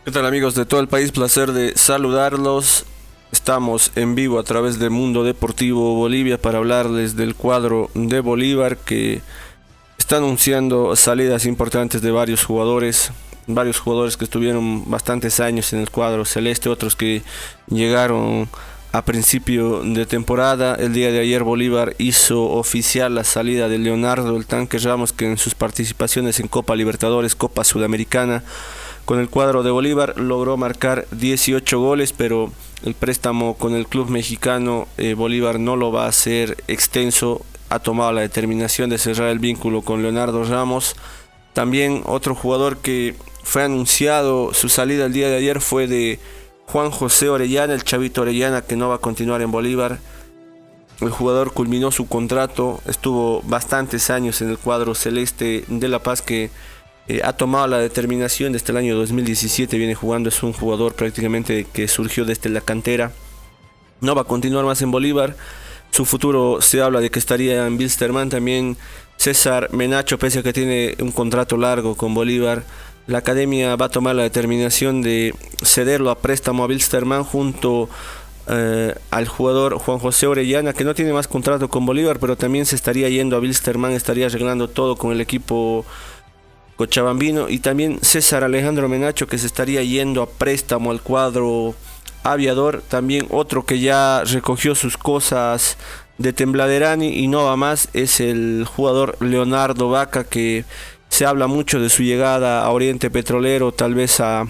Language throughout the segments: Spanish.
¿Qué tal amigos de todo el país? Placer de saludarlos. Estamos en vivo a través de Mundo Deportivo Bolivia para hablarles del cuadro de Bolívar que está anunciando salidas importantes de varios jugadores que estuvieron bastantes años en el cuadro celeste, otros que llegaron a principio de temporada. El día de ayer Bolívar hizo oficial la salida de Leonardo "El Tanque" Ramos, que en sus participaciones en Copa Libertadores, Copa Sudamericana, con el cuadro de Bolívar logró marcar 18 goles, pero el préstamo con el club mexicano, Bolívar no lo va a hacer extenso. Ha tomado la determinación de cerrar el vínculo con Leonardo Ramos. También otro jugador que fue anunciado su salida el día de ayer fue de Juan José Orellana, el Chavito Orellana, que no va a continuar en Bolívar. El jugador culminó su contrato, estuvo bastantes años en el cuadro celeste de La Paz, que ha tomado la determinación desde el año 2017, viene jugando, es un jugador prácticamente que surgió desde la cantera. No va a continuar más en Bolívar. Su futuro se habla de que estaría en Wilstermann. También César Menacho, pese a que tiene un contrato largo con Bolívar, la academia va a tomar la determinación de cederlo a préstamo a Wilstermann junto al jugador Juan José Orellana, que no tiene más contrato con Bolívar, pero también se estaría yendo a Wilstermann, estaría arreglando todo con el equipo cochabambino. Y también César Alejandro Menacho, que se estaría yendo a préstamo al cuadro Aviador. También otro que ya recogió sus cosas de Tembladerani y no va más es el jugador Leonardo Vaca, que se habla mucho de su llegada a Oriente Petrolero, tal vez a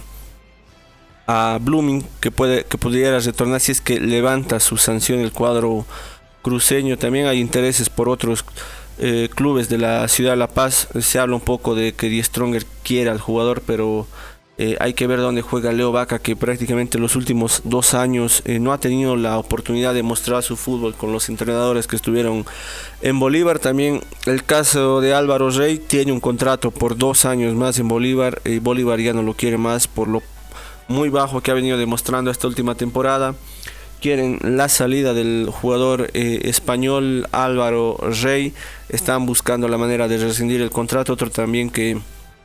Blooming, que pudiera retornar si es que levanta su sanción el cuadro cruceño. También hay intereses por otros clubes de la ciudad de La Paz. Se habla un poco de que Die Stronger quiera al jugador, pero hay que ver dónde juega Leo Vaca, que prácticamente los últimos 2 años no ha tenido la oportunidad de mostrar su fútbol con los entrenadores que estuvieron en Bolívar. También el caso de Álvaro Rey, tiene un contrato por 2 años más en Bolívar, y Bolívar ya no lo quiere más por lo muy bajo que ha venido demostrando esta última temporada. Quieren la salida del jugador español Álvaro Rey, están buscando la manera de rescindir el contrato. Otro también que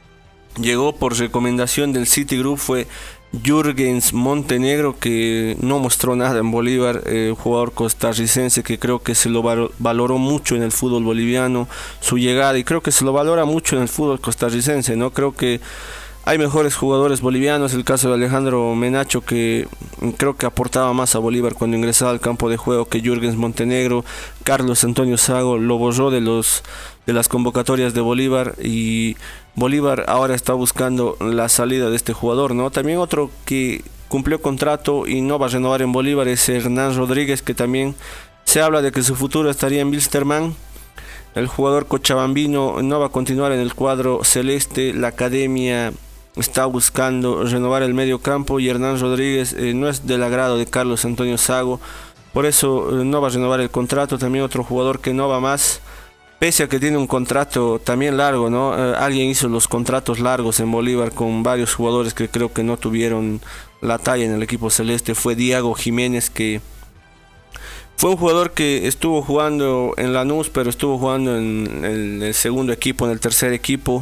llegó por recomendación del Citigroup fue Jürgens Montenegro, que no mostró nada en Bolívar, jugador costarricense que creo que se lo valoró mucho en el fútbol boliviano, su llegada, y creo que se lo valora mucho en el fútbol costarricense, ¿no? Creo que hay mejores jugadores bolivianos, el caso de Alejandro Menacho, que creo que aportaba más a Bolívar cuando ingresaba al campo de juego que Jürgens Montenegro. Carlos Antonio Sago lo borró de las convocatorias de Bolívar, y Bolívar ahora está buscando la salida de este jugador, ¿no? También otro que cumplió contrato y no va a renovar en Bolívar es Hernán Rodríguez, que también se habla de que su futuro estaría en Wilstermann. El jugador cochabambino no va a continuar en el cuadro celeste. La academia está buscando renovar el medio campo, y Hernán Rodríguez no es del agrado de Carlos Antonio Sago, por eso no va a renovar el contrato. También otro jugador que no va más, pese a que tiene un contrato también largo, ¿no? Alguien hizo los contratos largos en Bolívar con varios jugadores que creo que no tuvieron la talla en el equipo celeste. Fue Diego Jiménez, que fue un jugador que estuvo jugando en Lanús, pero estuvo jugando en el segundo equipo, en el tercer equipo.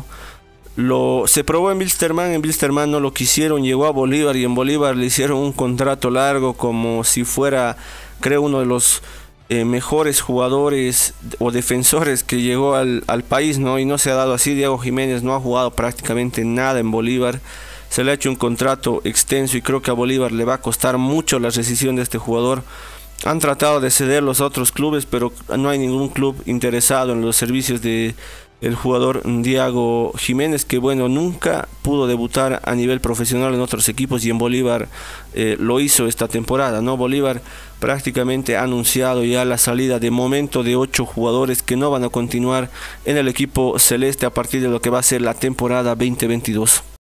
Se probó en Wilstermann no lo quisieron, llegó a Bolívar, y en Bolívar le hicieron un contrato largo como si fuera, creo, uno de los mejores jugadores o defensores que llegó al país, ¿no? Y no se ha dado así. Diego Jiménez no ha jugado prácticamente nada en Bolívar, se le ha hecho un contrato extenso, y creo que a Bolívar le va a costar mucho la rescisión de este jugador. Han tratado de ceder los otros clubes, pero no hay ningún club interesado en los servicios de el jugador Diego Jiménez, que bueno, nunca pudo debutar a nivel profesional en otros equipos, y en Bolívar lo hizo esta temporada, ¿no? Bolívar prácticamente ha anunciado ya la salida de momento de 8 jugadores que no van a continuar en el equipo celeste a partir de lo que va a ser la temporada 2022.